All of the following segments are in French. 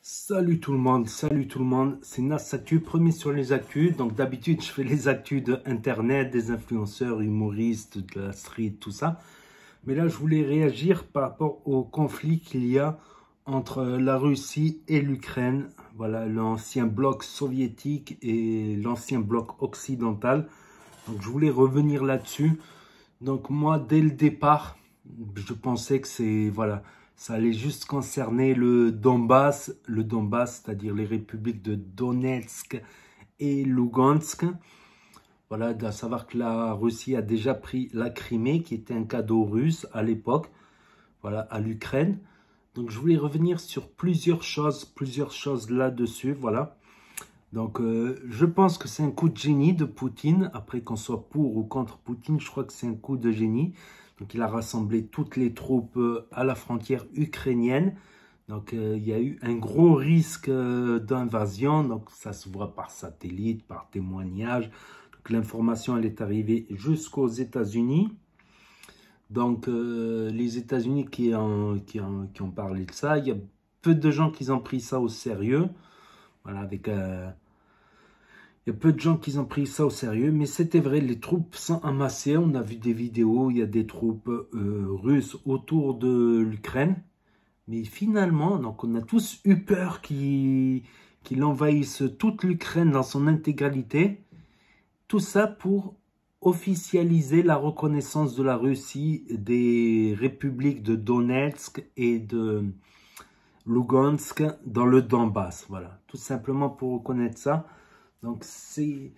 Salut tout le monde, c'est Nas Actu, premier sur les actus. Donc d'habitude je fais les actus de internet, des influenceurs, humoristes, de la street, tout ça. Mais là je voulais réagir par rapport au conflit qu'il y a entre la Russie et l'Ukraine. Voilà, l'ancien bloc soviétique et l'ancien bloc occidental. Donc je voulais revenir là-dessus. Donc moi dès le départ, je pensais que ça allait juste concerner le Donbass, c'est-à-dire les républiques de Donetsk et Lugansk. Voilà, à savoir que la Russie a déjà pris la Crimée, qui était un cadeau russe à l'époque, voilà, à l'Ukraine. Donc je voulais revenir sur plusieurs choses là-dessus, voilà. Donc je pense que c'est un coup de génie de Poutine, après qu'on soit pour ou contre Poutine, je crois que c'est un coup de génie. Donc il a rassemblé toutes les troupes à la frontière ukrainienne. Donc il y a eu un gros risque d'invasion. Donc ça se voit par satellite, par témoignage. Donc l'information elle est arrivée jusqu'aux États-Unis. Donc les États-Unis qui ont parlé de ça, il y a peu de gens qui ont pris ça au sérieux. Voilà, il y a peu de gens qui ont pris ça au sérieux, mais c'était vrai, les troupes sont amassées. On a vu des vidéos, il y a des troupes russes autour de l'Ukraine. Mais finalement, donc on a tous eu peur qu'il envahisse toute l'Ukraine dans son intégralité. Tout ça pour officialiser la reconnaissance de la Russie des républiques de Donetsk et de Lugansk dans le Donbass. Voilà, tout simplement pour reconnaître ça. Donc c'est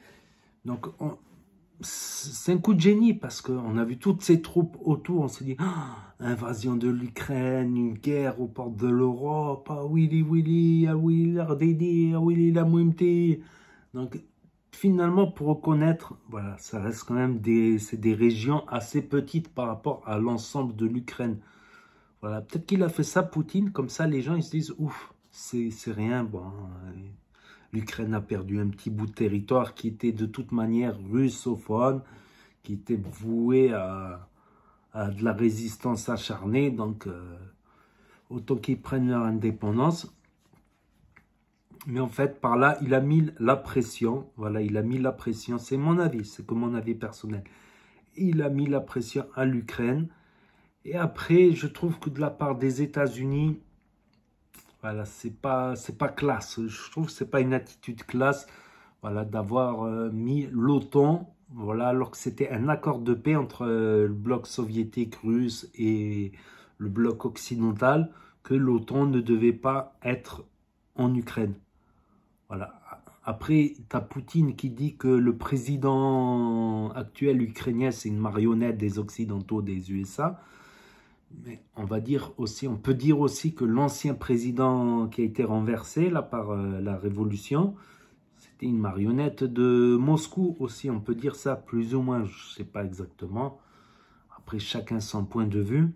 un coup de génie parce qu'on a vu toutes ces troupes autour, on s'est dit invasion de l'Ukraine, une guerre aux portes de l'Europe, ah Willy Willy, ah Willy l'Ardédi, ah Willy la Mouimti. Donc finalement pour reconnaître, voilà, ça reste quand même c'est des régions assez petites par rapport à l'ensemble de l'Ukraine. Voilà, peut-être qu'il a fait ça Poutine, comme ça les gens ils se disent ouf, c'est rien, bon. L'Ukraine a perdu un petit bout de territoire qui était de toute manière russophone, qui était voué à de la résistance acharnée. Donc, autant qu'ils prennent leur indépendance. Mais en fait, par là, il a mis la pression. Voilà, il a mis la pression. C'est mon avis, c'est que mon avis personnel. Il a mis la pression à l'Ukraine. Et après, je trouve que de la part des États-Unis, voilà, c'est pas classe. Je trouve que c'est pas une attitude classe, voilà, d'avoir mis l'OTAN, voilà, alors que c'était un accord de paix entre le bloc soviétique russe et le bloc occidental, que l'OTAN ne devait pas être en Ukraine. Voilà. Après, tu as Poutine qui dit que le président actuel ukrainien, c'est une marionnette des Occidentaux, des USA. Mais on va dire aussi, on peut dire aussi que l'ancien président qui a été renversé là par la révolution, c'était une marionnette de Moscou aussi, on peut dire ça plus ou moins, je ne sais pas exactement. Après, chacun son point de vue.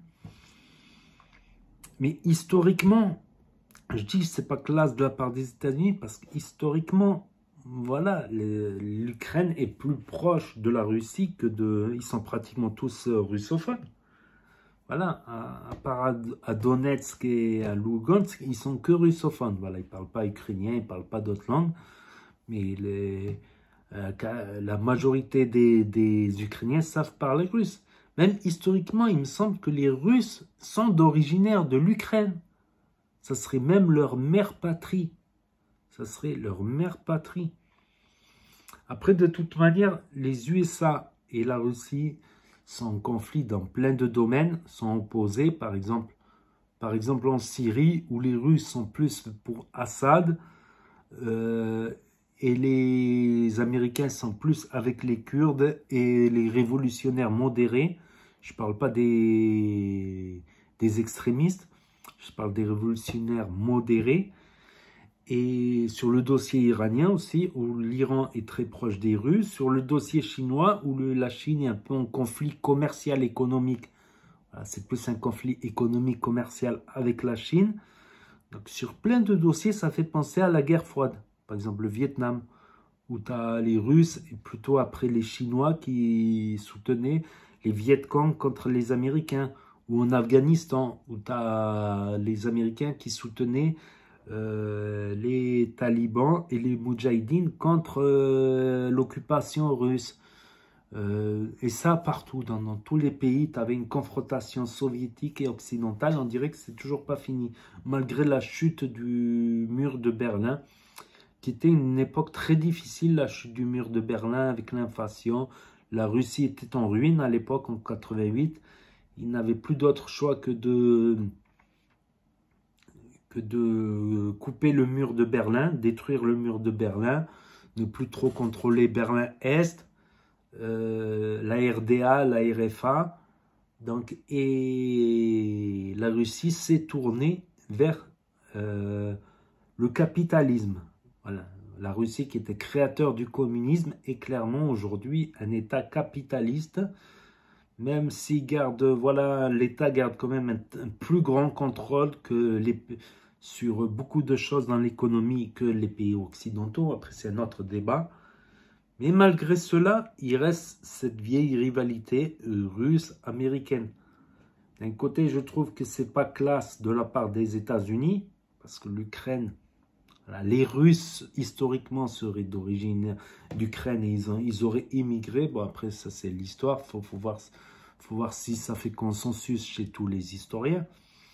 Mais historiquement, je dis que ce n'est pas classe de la part des États-Unis parce qu'historiquement, voilà, l'Ukraine est plus proche de la Russie que de... Ils sont pratiquement tous russophones. Voilà, à part à Donetsk et à Lugansk, ils sont que russophones. Voilà, ils ne parlent pas ukrainien, ils ne parlent pas d'autres langues. Mais la majorité des Ukrainiens savent parler russe. Même historiquement, il me semble que les Russes sont d'originaire de l'Ukraine. Ça serait même leur mère patrie. Ça serait leur mère patrie. Après, de toute manière, les USA et la Russie sont en conflit dans plein de domaines, sont opposés, par exemple en Syrie, où les Russes sont plus pour Assad, et les Américains sont plus avec les Kurdes et les révolutionnaires modérés. Je ne parle pas des extrémistes, je parle des révolutionnaires modérés. Et sur le dossier iranien aussi, où l'Iran est très proche des Russes. Sur le dossier chinois, où la Chine est un peu en conflit commercial économique. Voilà, c'est plus un conflit économique commercial avec la Chine. Donc sur plein de dossiers, ça fait penser à la guerre froide. Par exemple, le Vietnam, où tu as les Russes, et plutôt après les Chinois qui soutenaient les Viet Cong contre les Américains. Ou en Afghanistan, où tu as les Américains qui soutenaient les talibans et les moudjahidines contre l'occupation russe. Et ça partout, dans tous les pays, tu avais une confrontation soviétique et occidentale. On dirait que c'est toujours pas fini, malgré la chute du mur de Berlin, qui était une époque très difficile, la chute du mur de Berlin avec l'inflation. La Russie était en ruine à l'époque, en 88. Ils n'avaient plus d'autre choix que de couper le mur de Berlin, détruire le mur de Berlin, ne plus trop contrôler Berlin-Est, la RDA, la RFA. Donc, et la Russie s'est tournée vers le capitalisme. Voilà. La Russie, qui était créateur du communisme, est clairement aujourd'hui un État capitaliste, même si voilà, l'État garde quand même un plus grand contrôle que sur beaucoup de choses dans l'économie que les pays occidentaux. Après, c'est un autre débat. Mais malgré cela, il reste cette vieille rivalité russe-américaine. D'un côté, je trouve que c'est pas classe de la part des États-Unis, parce que l'Ukraine, voilà, les Russes, historiquement, seraient d'origine d'Ukraine et ils auraient immigré. Bon, après, ça, c'est l'histoire. Faut voir si ça fait consensus chez tous les historiens.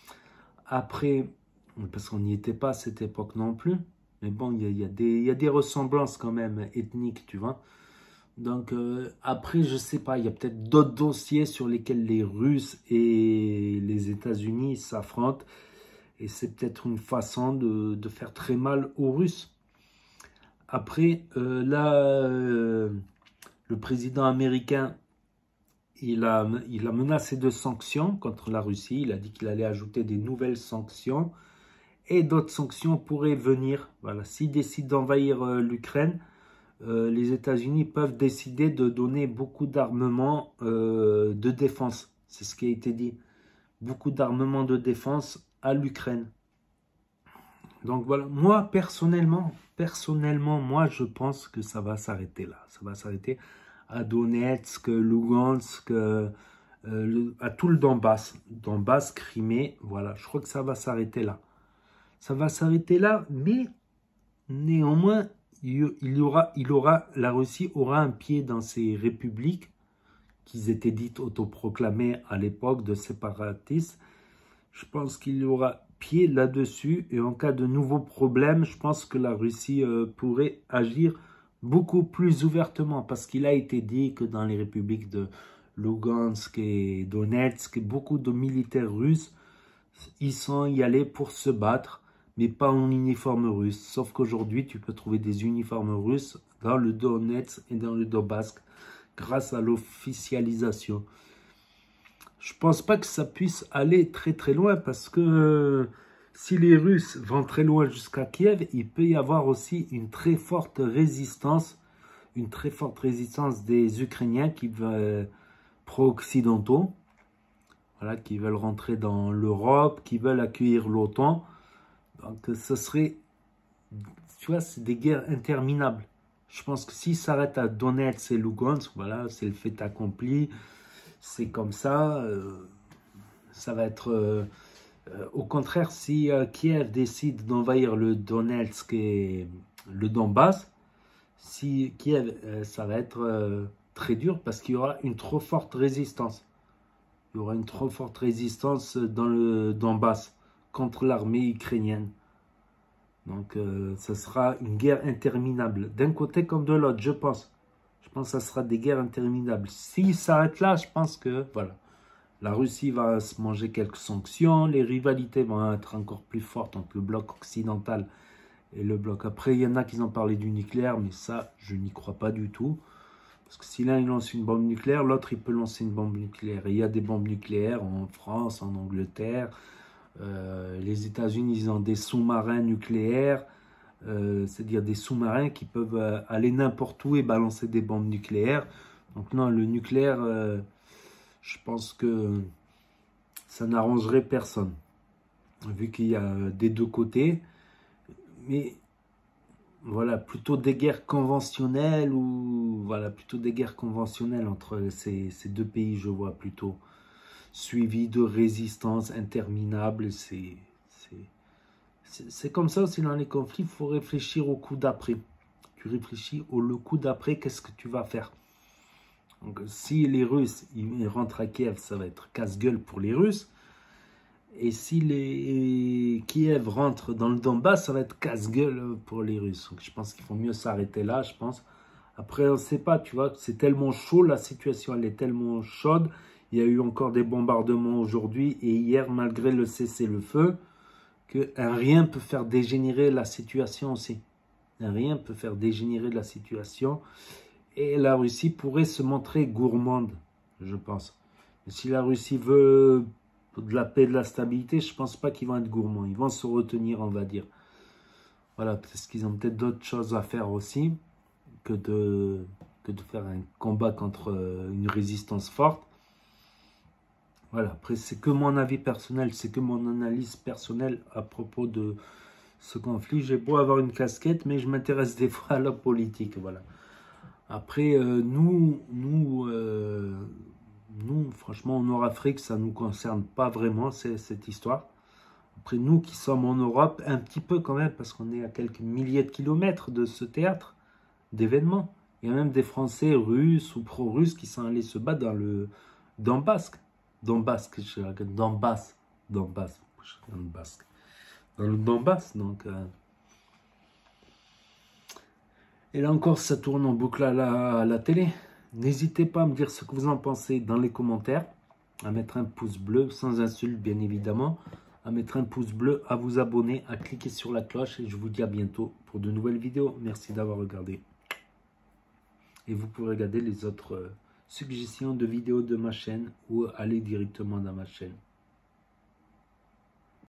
Après, parce qu'on n'y était pas à cette époque non plus. Mais bon, il y a des ressemblances quand même ethniques, tu vois. Donc, après, je sais pas, il y a peut-être d'autres dossiers sur lesquels les Russes et les États-Unis s'affrontent. Et c'est peut-être une façon de faire très mal aux Russes. Après, là, le président américain, il a menacé de sanctions contre la Russie. Il a dit qu'il allait ajouter des nouvelles sanctions. Et d'autres sanctions pourraient venir. Voilà, s'il décide d'envahir l'Ukraine, les États-Unis peuvent décider de donner beaucoup d'armements de défense. C'est ce qui a été dit. Beaucoup d'armements de défense à l'Ukraine. Donc voilà, moi personnellement, moi je pense que ça va s'arrêter là. Ça va s'arrêter à Donetsk, Lugansk, à tout le Donbass, Crimée. Voilà, je crois que ça va s'arrêter là. Ça va s'arrêter là, mais néanmoins, la Russie aura un pied dans ces républiques qui étaient dites autoproclamées à l'époque de séparatistes. Je pense qu'il y aura pied là-dessus et en cas de nouveaux problèmes, je pense que la Russie pourrait agir beaucoup plus ouvertement parce qu'il a été dit que dans les républiques de Lugansk et Donetsk, beaucoup de militaires russes, ils sont y allés pour se battre, mais pas en uniforme russe. Sauf qu'aujourd'hui, tu peux trouver des uniformes russes dans le Donetsk et dans le Donbass grâce à l'officialisation. Je pense pas que ça puisse aller très très loin parce que si les Russes vont très loin jusqu'à Kiev, il peut y avoir aussi une très forte résistance des Ukrainiens qui veulent pro-occidentaux, voilà, qui veulent rentrer dans l'Europe, qui veulent accueillir l'OTAN. Donc ce serait, tu vois, c'est des guerres interminables. Je pense que s'ils s'arrêtent à Donetsk et Lugansk, voilà, c'est le fait accompli. C'est comme ça, ça va être... au contraire, si Kiev décide d'envahir le Donetsk et le Donbass, si Kiev, ça va être très dur parce qu'il y aura une trop forte résistance. Il y aura une trop forte résistance dans le Donbass contre l'armée ukrainienne. Donc, ça sera une guerre interminable, d'un côté comme de l'autre, je pense. Je pense que ça sera des guerres interminables. S'il s'arrête là, je pense que, voilà, la Russie va se manger quelques sanctions, les rivalités vont être encore plus fortes entre le bloc occidental et le bloc. Après, il y en a qui ont parlé du nucléaire, mais ça, je n'y crois pas du tout. Parce que si l'un il lance une bombe nucléaire, l'autre il peut lancer une bombe nucléaire. Et il y a des bombes nucléaires en France, en Angleterre. Les États-Unis, ils ont des sous-marins nucléaires. C'est-à-dire des sous-marins qui peuvent aller n'importe où et balancer des bombes nucléaires. Donc non, le nucléaire, je pense que ça n'arrangerait personne, vu qu'il y a des deux côtés. Mais voilà, plutôt des guerres conventionnelles ou voilà, plutôt des guerres conventionnelles entre ces deux pays, je vois plutôt, suivi de résistance interminable. c'est comme ça aussi dans les conflits, il faut réfléchir au coup d'après. Tu réfléchis le coup d'après, qu'est-ce que tu vas faire? Donc, si les Russes ils rentrent à Kiev, ça va être casse-gueule pour les Russes. Et si les Kiev rentrent dans le Donbass, ça va être casse-gueule pour les Russes. Donc, je pense qu'il faut mieux s'arrêter là, je pense. Après, on ne sait pas, tu vois, c'est tellement chaud, la situation, elle est tellement chaude. Il y a eu encore des bombardements aujourd'hui et hier, malgré le cessez-le-feu, que rien peut faire dégénérer la situation aussi. Rien peut faire dégénérer la situation. Et la Russie pourrait se montrer gourmande, je pense. Mais si la Russie veut de la paix, de la stabilité, je ne pense pas qu'ils vont être gourmands. Ils vont se retenir, on va dire. Voilà, parce qu'ils ont peut-être d'autres choses à faire aussi que de faire un combat contre une résistance forte. Voilà, après, c'est que mon avis personnel, c'est que mon analyse personnelle à propos de ce conflit. J'ai beau avoir une casquette, mais je m'intéresse des fois à la politique, voilà. Après, nous, franchement, en Nord-Afrique, ça ne nous concerne pas vraiment, cette histoire. Après, nous qui sommes en Europe, un petit peu quand même, parce qu'on est à quelques milliers de kilomètres de ce théâtre d'événements. Il y a même des Français russes ou pro-russes qui sont allés se battre dans le Donbass. Dans le Donbass, donc... Et là encore, ça tourne en boucle à la télé. N'hésitez pas à me dire ce que vous en pensez dans les commentaires, à mettre un pouce bleu, sans insulte bien évidemment, à mettre un pouce bleu, à vous abonner, à cliquer sur la cloche et je vous dis à bientôt pour de nouvelles vidéos. Merci d'avoir regardé. Et vous pouvez regarder les autres suggestions de vidéos de ma chaîne ou aller directement dans ma chaîne.